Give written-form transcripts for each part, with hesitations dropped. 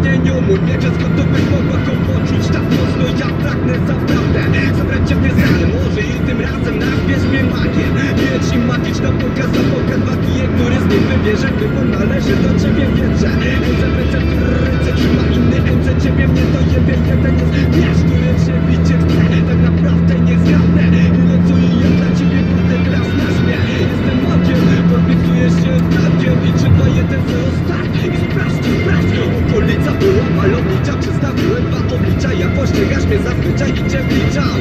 pragnieniu. Mój miecz jest gotowy, mogła go poczuć tak mocno. Ja pragnę naprawdę zabrać cię w rany. Może i tym razem nazwiesz mnie magiem. Miecz i magiczna pokaz za pokaz wagi, który z nim wybierze, wybór należy do ciebie, wietrze. Ręce, ręce trzyma inny MC, ciebie mnie to jebie, jeden jest wiesz, który przebicie chce. Tak naprawdę nie zgadnę, ile co i jak dla ciebie kładę teraz na mnie. Jestem magiem, podpisuję się takiem i 3, 2, 1, 0, start. I sprawdź, okolica była malownicza, przedstawiłem 2 oblicza. Jak pościgasz mnie zazwyczaj i cię wliczam.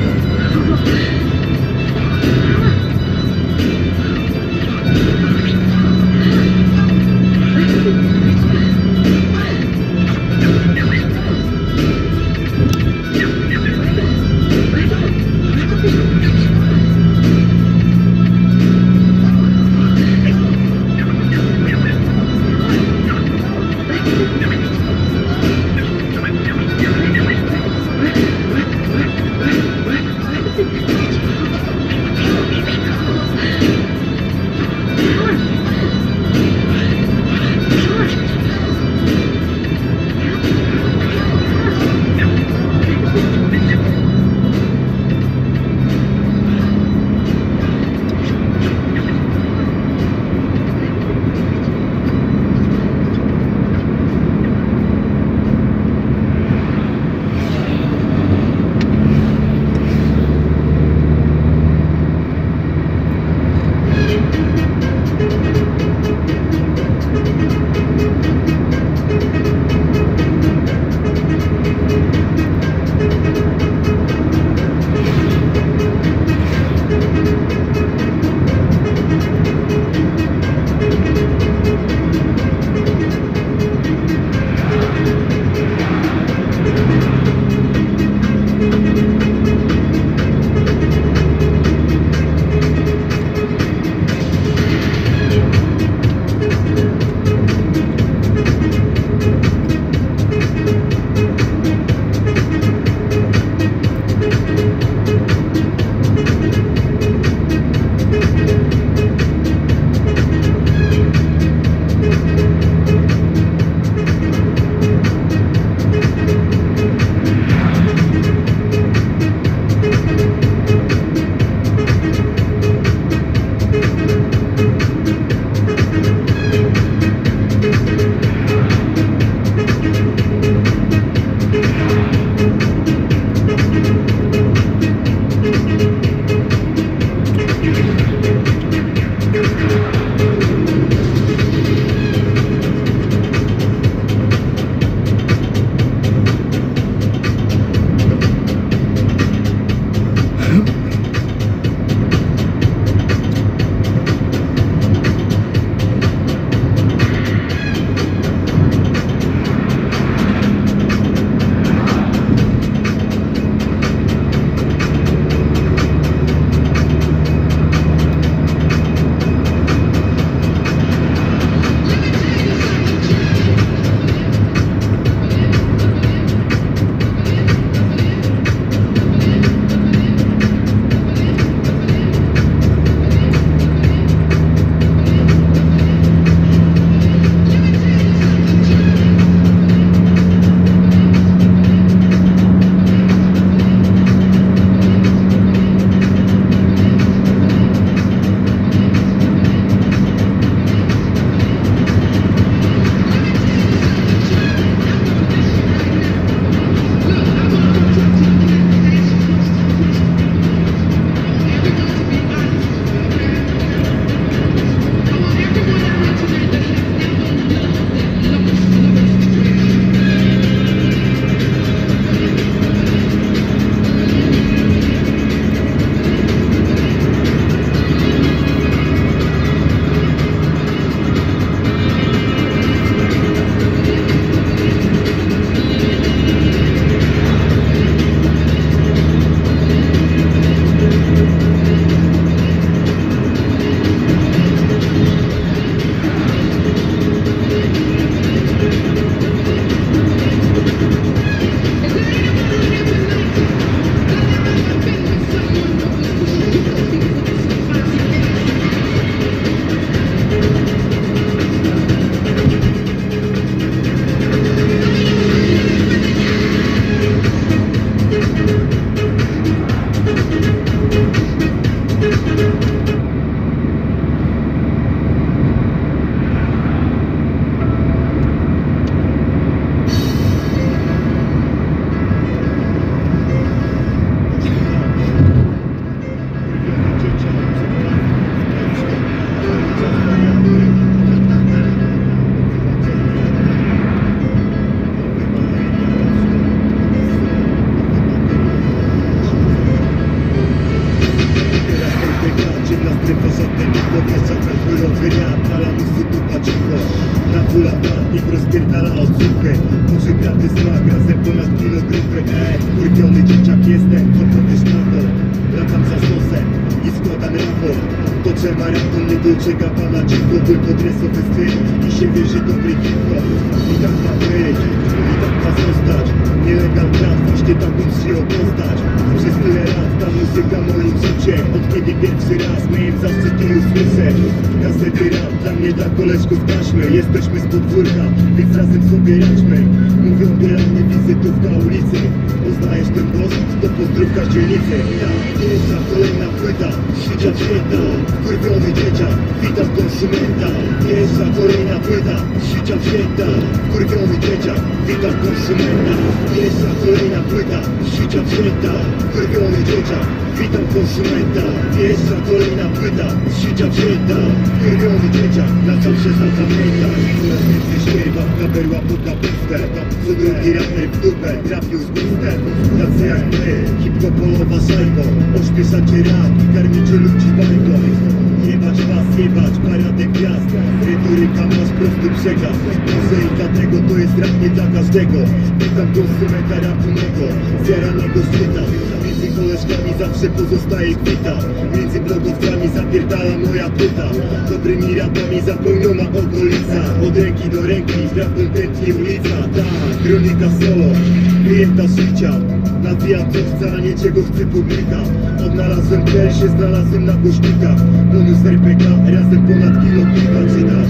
Fala muzy tupa cicho. Na pula niech rozpierdala odsłuchę. Może graty smak, razem ponad kilo grupy. Kurwiony dzieciak jestem, co powiesz na to? Latam za stosem i składam raport. Toczę maraton, nie doczeka pana cicho. Tylko dresowy styl i się wierzy dobry hip-hop. I tak ma być, i tak ma zostać. Nielegal brat, właśnie taką przyjął postać. Przez tyle lat ta muzyka moim życie. Od kiedy pierwszy raz miałem zaszczyt jej usłyszeć. Kasety rap, dla mnie, dla koleżków taśmy. Jesteśmy z podwórka, więc razem sobie raczmy. Mówią bieralnie wizytówka ulicy. Poznajesz ten głos? To pozdrówka z dzielnicy. Pierwsza, kolejna płyta, świcia święta. Wkurwiony dzieciak, witam konsumenta. Pierwsza, kolejna płyta, świcia święta. Wkurwiony dzieciak, witam konsumenta. Pierwsza, kolejna płyta, świcia święta. Wkurwiony dzieciak, witam konsumenta. Pierwsza, kolejna płyta, świcia święta. Wkurwiony dzieciak, na zawsze zapamiętaj. Coraz więcej śmierwa, kaberła pod kapustę. Co drugi raper w dupę, trafił z gustem. Tacy jak my, hip-hopolowa szajko. Ośmieszacie rap, karmicie ludzi bajką. Jebać was, jebać, paradę gwiazd. Retoryka masz prosty przekaz. Mozaika tego to jest rap nie dla każdego. Witam konsumenta rapu mego, zjaranego szczyta. Między koleżkami zawsze pozostaje kwita. Między blogowcami zapierdala moja płyta. Dobrymi rapami zapełniona okolica. Od ręki do ręki, prawdą tętni ulica. Tak, kronika solo, klienta życia. Nawijam co chcę, a nie czego chce publika. Odnalazłem też się, znalazłem na głośnikach. Bonus RPK, razem ponad kilo piwa czyta.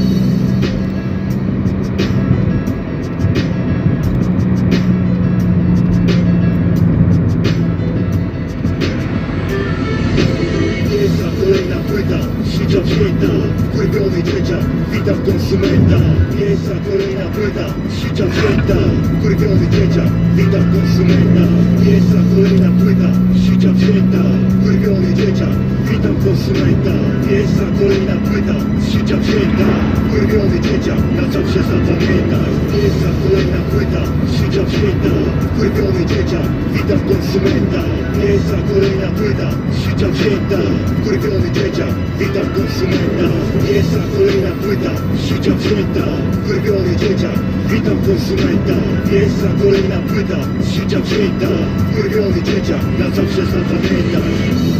Kolejna płyta, świcia święta. Wkurwiony dzieciak, witam konsumenta. Pierwsza, kolejna płyta, świcia święta. Wkurwiony dzieciak, witam konsumenta. Pierwsza, kolejna płyta, świcia święta. Wkurwiony dzieciak, witam konsumenta. Pierwsza, kolejna płyta, świcia święta. Wkurwiony dzieciak, na zawsze zapamiętaj. Pierwsza, kolejna płyta, świcia święta. Wkurwiony dzieciak, witam konsumenta. Pierwsza, kolejna płyta, świcia święta. Wkurwiony dzieciak, witam konsumenta. Pierwsza, kolejna płyta, świcia święta. Wkurwiony dzieciak, witam konsumenta. Pierwsza, kolejna płyta, świcia święta. Wkurwiony dzieciak, na zawsze zapamiętaj.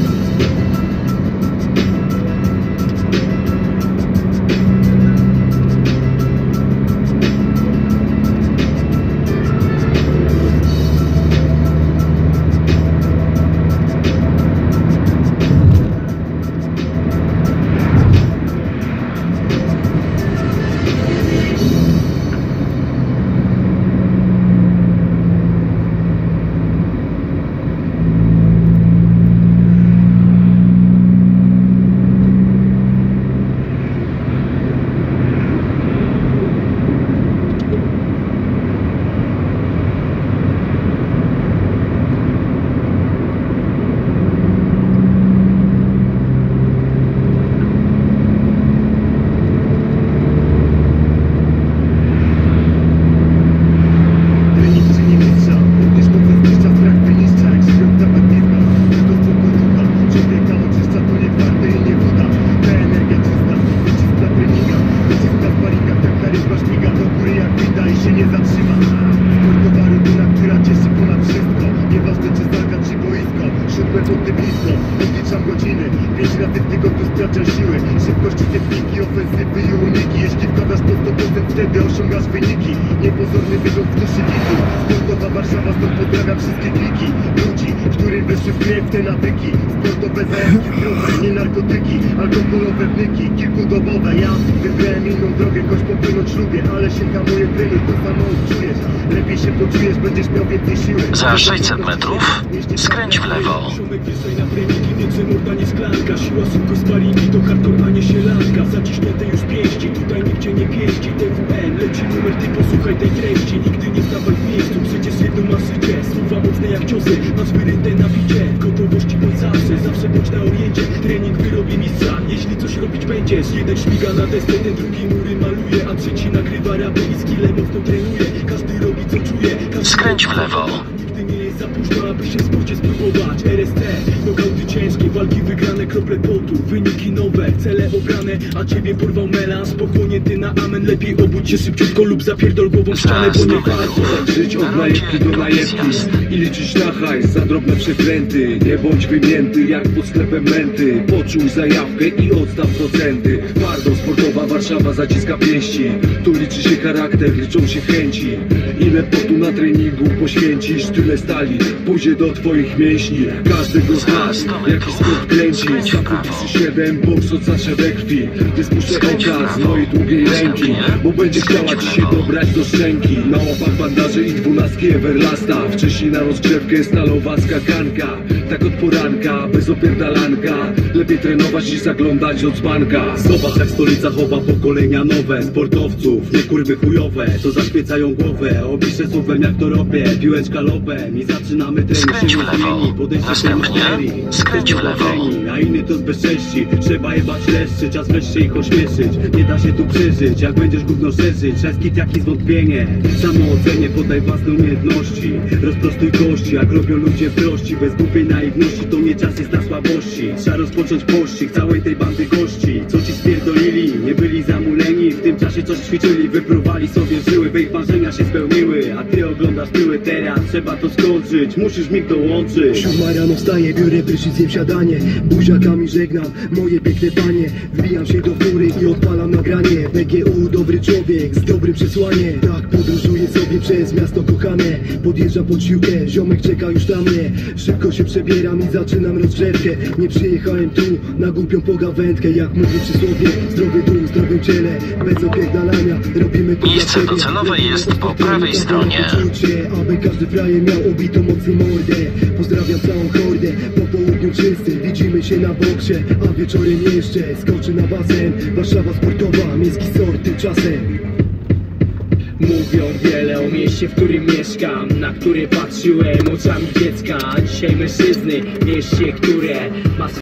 Odliczam godziny, 5 razy w tygodniu sprawdzam siły. Szybkości, techniki, ofensywy i uniki. Jeśli wkładasz po 100%, wtedy osiągasz wyniki. Niepozorny wygląd w duszy widzów. Sportowa Warszawa, stąd pozdrawiam wszystkie kliki. Ludzi, którym weszły w krew te nawyki. Sportowe zajawki zdrowe, nie narkotyki. Alkoholowe wnyki, kilkudobowe. Ja wybrałem inną drogę, choć po pełno ślubie. Ale się hamuje trenuj, to samo odczujesz. Lepiej się poczujesz, będziesz miał więcej siły. Za 600 metrów skręć w lewo. Więcej morda nie sklanka, siła szybko sparingi, to hardcore, a nie sielanka. Zaciśnięte już pięści, tutaj nigdzie nie pieści. TWN, leci numer, ty posłuchaj tej treści. Nigdy nie stawaj w miejscu, przecież jedno masz życie. Słowa mocne jak ciosy, masz wyryte na bicie. Gotowości bądź zawsze bądź na oriencie. Trening wyrobi mistrza, jeśli coś robić będziesz. Jeden śmiga na desce, ten drugi mury maluje, a trzeci nagrywa rapy i skille mocno trenuje. Każdy robi co czuje, każdy skręć w lewo. Nigdy nie jest za późno, aby się w sporcie spróbować. RST, nokauty ciężkie, walki wygrane, krople potu, wyniki nowe, cele obrane, a ciebie porwał melanż, pochłonięty na amen. Lepiej obudź się szybciutko lub zapierdol głową w ścianę, bo nie warto żyć od najebki do najebki i liczyć na hajs za drobne przekręty. Nie bądź wymięty jak pod sklepem menty. Poczuj zajawkę i odstaw procenty. Twardo sportowa Warszawa zaciska pięści. Tu liczy się charakter, liczą się chęci. Ile potu na treningu poświęcisz, tyle stali pójdzie do twoich mięśni. Każdego znasz, jaki sport kręci. Zapolisy 7, boks od zawsze we krwi. Nie spuszczę oka z mojej długiej ręki, bo będzie chciała ci się dobrać do szczęki. Na łapach bandaże i 12 Everlasta. Wcześniej na rozgrzewkę stalowa skakanka. Tak od poranka, bez opierdalanka. Lepiej trenować niż zaglądać od dzbanka. Zobacz jak stolica chowa pokolenia nowe sportowców, nie kurwy chujowe, co zaśpiecają głowę. Opiszę słowem jak to robię, piłeczka lobem i zaczynamy trening. Skręć w lewo, następnie skręć w lewo. A inny to z bezcześci, trzeba jebać leszczy, czas wreszcie ich ośmieszyć. Nie da się tu przeżyć, jak będziesz gówno szerzyć. Szeskit jak i zwątpienie, samoocenie, podaj własne umiejętności. Rozprostuj kości, jak robią ludzie prości. Bez głupiej naiwności, to nie czas jest na słabości. Trzeba rozpocząć pościg całej tej bandy gości, co ci spierdolili, nie byli zamuleni. W tym czasie coś ćwiczyli, wypruwali sobie żyły, by ich marzenia się spełniły. A ty oglądasz tyły teraz, trzeba to skończyć, musisz mi dołączyć. 7 rano wstaję, biorę prysznic, jem siadanie. Buziakami żegnam moje piękne panie. Wbijam się do fury i odpalam nagranie. PGU dobry człowiek z dobrym przesłaniem. Tak podróżuję sobie przez miasto kochane. Podjeżdżam pod siłkę, ziomek czeka już na mnie. Szybko się przebieram i zaczynam rozgrzewkę. Nie przyjechałem tu na głupią pogawędkę. Jak mówi przysłowie, zdrowy dół, zdrowym ciele. Bez opierdalania, robimy to Miejsce dla siebie. docelowe jest po prawej stronie. Aby każdy frajer miał obitą mocniej mordę. Pozdrawiam całą hordę, po południu czysty. Widzimy się na boksie, a wieczorem jeszcze skoczy na basen. Warszawa sportowa, miejski sort tymczasem. Mówią wiele o mieście, w którym mieszkam, na które patrzyłem oczami dziecka. A dzisiaj mężczyzny, mieście, które ma